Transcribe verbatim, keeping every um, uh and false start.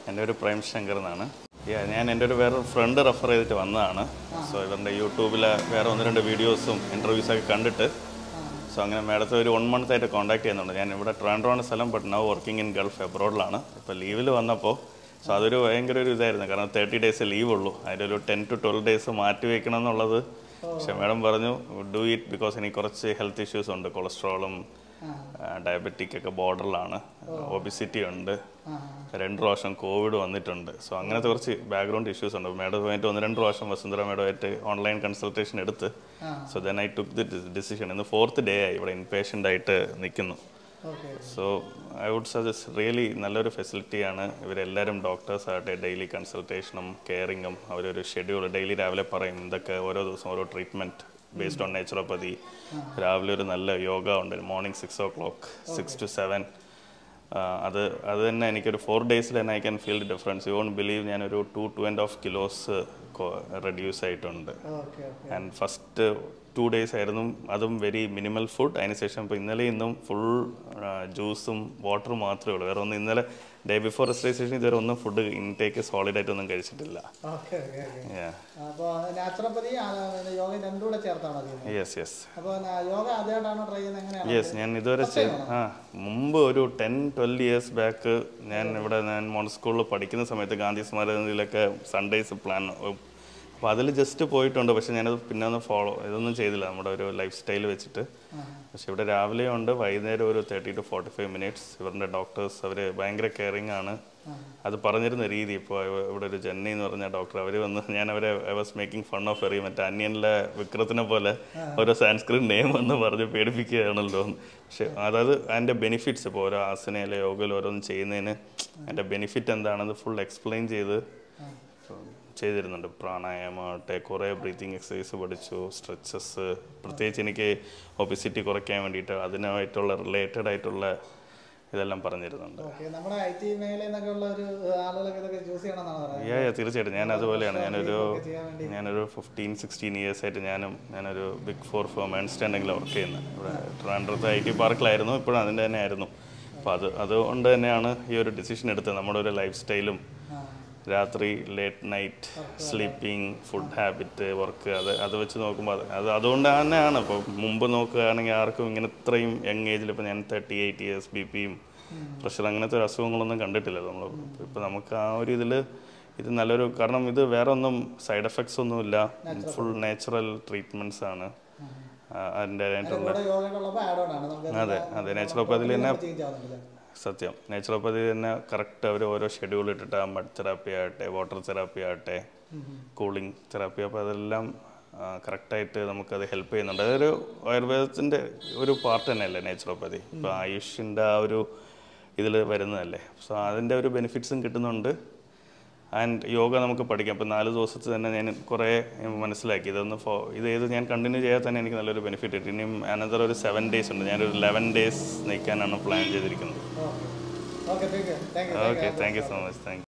എൻ്റെ ഒരു പ്രേം ശങ്കർ എന്നാണ്. ഞാൻ എൻ്റെ ഒരു വേറെ ഫ്രണ്ട് റെഫർ ചെയ്തിട്ട് വന്നതാണ്. സോ ഇവരുടെ യൂട്യൂബിലെ വേറെ ഒന്ന് രണ്ട് വീഡിയോസും ഇൻ്റർവ്യൂസൊക്കെ കണ്ടിട്ട് സോ അങ്ങനെ മാഡത്തെ ഒരു വൺ മന്ത് ആയിട്ട് കോൺടാക്ട് ചെയ്യുന്നുണ്ട്. ഞാൻ ഇവിടെ ട്രാൻഡ്രോണ് സ്ഥലം, but now working in Gulf എബ്രോഡിലാണ്. ഇപ്പോൾ ലീവിൽ വന്നപ്പോൾ സോ അതൊരു ഭയങ്കര ഒരു ഇതായിരുന്നു. കാരണം തേർട്ടി ഡേയ്സ് ലീവ് ഉള്ളൂ, അതിൻ്റെ ഒരു ടെൻ ടു ട്വൽവ് ഡേയ്സ് മാറ്റി വയ്ക്കണം എന്നുള്ളത്. പക്ഷേ മാഡം പറഞ്ഞു ഡു ഇറ്റ് ബിക്കോസ് എനിക്ക് കുറച്ച് ഹെൽത്ത് ഇഷ്യൂസ് ഉണ്ട്, കൊളസ്ട്രോളും ഡയബറ്റിക് ഒക്കെ ബോർഡറിലാണ്, ഒബിസിറ്റി ഉണ്ട്, രണ്ട് പ്രാവശ്യം കോവിഡ് വന്നിട്ടുണ്ട്. സോ അങ്ങനത്തെ കുറച്ച് ബാക്ക്ഗ്രൗണ്ട് ഇഷ്യൂസ് ഉണ്ട്. മാഡമായിട്ട് ഒന്ന് രണ്ട് പ്രാവശ്യം വസുന്ധര മാഡമായിട്ട് ഓൺലൈൻ കൺസൾട്ടേഷൻ എടുത്ത് so then I took the decision. ഇന്ന് ഫോർത്ത് ഡേ ആയി ഇവിടെ ഇൻപേഷ്യൻ്റ് ആയിട്ട് നിൽക്കുന്നു. So I would suggest really നല്ലൊരു ഫെസിലിറ്റിയാണ്. ഇവരെല്ലാവരും ഡോക്ടേഴ്സ് ആകട്ടെ ഡെയിലി കൺസൾട്ടേഷനും കെയറിങ്ങും അവരൊരു ഷെഡ്യൂൾ ഡെയിലി രാവിലെ പറയും ഇതൊക്കെ ഓരോ ദിവസം ഓരോ ട്രീറ്റ്മെൻറ്റ് ബേസ്ഡ് ഓൺ നേച്ചുറോപ്പതി. രാവിലെ ഒരു നല്ല യോഗ ഉണ്ട് morning six o'clock six to seven. അത് അത് തന്നെ എനിക്കൊരു ഫോർ ഡേയ്സിൽ തന്നെ I can feel the difference. You won't believe ഞാനൊരു two two and half kilos reduce ആയിട്ടുണ്ട്. ആൻഡ് ഫസ്റ്റ് ടു ഡേയ്സ് ആയിരുന്നു അതും വെരി മിനിമൽ ഫുഡ്. അതിനുശേഷം ഇപ്പോൾ ഇന്നലെ ഇന്നും ഫുൾ ജ്യൂസും വാട്ടറും മാത്രമേ ഉള്ളൂ. വേറെ ഒന്നും ഇന്നലെ ഡേ ബിഫോർ റെജിസ്ട്രേഷൻ ഇതുവരെ ഒന്നും ഫുഡ് ഇൻടേക്ക് സോളിഡ് ആയിട്ടൊന്നും കഴിച്ചിട്ടില്ല. യെസ് യെസ് യെസ് ഞാൻ ഇതുവരെ ആ മുമ്പ് ഒരു ടെൻ ട്വൽവ് ഇയേഴ്സ് ബാക്ക് ഞാൻ ഇവിടെ ഞാൻ മോൺ സ്കൂളിൽ പഠിക്കുന്ന സമയത്ത് ഗാന്ധി സ്മാരകത്തിലൊക്കെ സൺഡേസ് പ്ലാൻ അപ്പോൾ അതിൽ ജസ്റ്റ് പോയിട്ടുണ്ട്. പക്ഷേ ഞാനത് പിന്നെ ഒന്ന് ഫോളോ ഇതൊന്നും ചെയ്തില്ല നമ്മുടെ ഒരു ലൈഫ് സ്റ്റൈൽ വെച്ചിട്ട്. പക്ഷെ ഇവിടെ രാവിലെ ഉണ്ട്, വൈകുന്നേരം ഒരു thirty to forty five minutes. ഇവരുടെ ഡോക്ടേഴ്സ് അവർ ഭയങ്കര കെയറിങ് ആണ്. അത് പറഞ്ഞിരുന്ന രീതി ഇപ്പോൾ ഇവിടെ ഒരു ജെന്നി എന്ന് പറഞ്ഞ ഡോക്ടർ അവർ വന്ന് ഞാൻ അവരെ I was making fun of എറി മറ്റേ അന്യനിലെ വിക്രത്തിനെ പോലെ ഓരോ സാൻസ്ക്രിറ്റ് നെയിം എന്ന് പറഞ്ഞ് പേടിപ്പിക്കുകയാണല്ലോ. പക്ഷെ അതായത് അതിൻ്റെ ബെനിഫിറ്റ്സ് ഇപ്പോൾ ഓരോ ആസനയിലെ യോഗയിൽ ഓരോന്ന് ചെയ്യുന്നതിന് അതിൻ്റെ ബെനിഫിറ്റ് എന്താണെന്ന് ഫുൾ എക്സ്പ്ലെയിൻ ചെയ്ത് ചെയ്തിരുന്നുണ്ട്. പ്രാണായാമമാകട്ടെ കുറേ ബ്രീത്തിങ് എക്സസൈസ് പഠിച്ചു, സ്ട്രെച്ചസ്. പ്രത്യേകിച്ച് എനിക്ക് ഒബിസിറ്റി കുറയ്ക്കാൻ വേണ്ടിയിട്ട് അതിനായിട്ടുള്ള റിലേറ്റഡ് ആയിട്ടുള്ള ഇതെല്ലാം പറഞ്ഞിരുന്നുണ്ട്. യാ തീർച്ചയായിട്ടും ഞാൻ അതുപോലെയാണ്. ഞാനൊരു ഞാനൊരു ഫിഫ്റ്റീൻ സിക്സ്റ്റീൻ ഇയേഴ്സ് ആയിട്ട് ഞാനും ഞാനൊരു ബിഗ് ഫോർ ഫേം ഏൺസ്റ്റാൻഡിങ്ങിൽ വർക്ക് ചെയ്യുന്നത്. ഇവിടെ ട്രിവാൻഡ്രത്ത് ഐ ടി പാർക്കിലായിരുന്നു, ഇപ്പോഴും അതിൻ്റെ തന്നെ ആയിരുന്നു. അപ്പോൾ അത് അതുകൊണ്ട് തന്നെയാണ് ഈ ഒരു ഡിസിഷൻ എടുത്തത്. നമ്മുടെ ഒരു ലൈഫ് സ്റ്റൈലും രാത്രി late night sleeping, food habit, work അത് അത് വെച്ച് നോക്കുമ്പോൾ അത് അത് അതുകൊണ്ട് തന്നെയാണ്. ഇപ്പോൾ മുമ്പ് നോക്കുകയാണെങ്കിൽ ആർക്കും ഇങ്ങനെ ഇത്രയും യങ് ഏജിൽ ഇപ്പോൾ ഞാൻ തേർട്ടി എയ്റ്റ് ഇയേഴ്സ് ബി പിയും പ്രഷർ അങ്ങനത്തെ ഒരു അസുഖങ്ങളൊന്നും കണ്ടിട്ടില്ല നമ്മൾ. ഇപ്പോൾ നമുക്ക് ആ ഒരു ഇതിൽ ഇത് നല്ലൊരു കാരണം ഇത് വേറെ ഒന്നും സൈഡ് എഫക്ട്സ് ഒന്നുമില്ല, ഫുൾ നാച്ചുറൽ ട്രീറ്റ്മെൻറ്റ്സ് ആണ് അതിൻ്റെതായിട്ടുള്ള. അതെ അതെ നാച്ചുറോപ്പതിൽ തന്നെ സത്യം നാച്ചുറോപ്പതി തന്നെ കറക്റ്റ് അവർ ഓരോ ഷെഡ്യൂൾ ഇട്ടിട്ട് മഡ് തെറാപ്പി ആകട്ടെ വാട്ടർ തെറാപ്പി ആകട്ടെ കൂളിംഗ് തെറാപ്പി, അപ്പോൾ അതെല്ലാം കറക്റ്റായിട്ട് നമുക്കത് ഹെൽപ്പ് ചെയ്യുന്നുണ്ട്. അതൊരു ആയുർവേദത്തിൻ്റെ ഒരു പാർട്ട് തന്നെയല്ലേ നാച്ചുറോപ്പതി. ഇപ്പോൾ ആയുഷിൻ്റെ ആ ഒരു ഇതിൽ വരുന്നതല്ലേ. സോ അതിൻ്റെ ഒരു ബെനിഫിറ്റ്സും കിട്ടുന്നുണ്ട്. ആൻഡ് യോഗ നമുക്ക് പഠിക്കാം. ഇപ്പോൾ നാല് ദിവസത്തിൽ തന്നെ ഞാൻ കുറേ മനസ്സിലാക്കി ഇതൊന്ന് ഫോ ഇത് ചെയ്ത് ഞാൻ കണ്ടിന്യൂ ചെയ്യാൻ തന്നെ എനിക്ക് നല്ലൊരു ബെനിഫിറ്റ് കിട്ടി. ഇനിയും അനന്തര ഒരു സെവൻ ഡേയ്സ് ഉണ്ട്. ഞാനൊരു ലെവൻ ഡേയ്സ് നിൽക്കാനാണ് പ്ലാൻ ചെയ്തിരിക്കുന്നത്. Okay thank you so much. Thank U.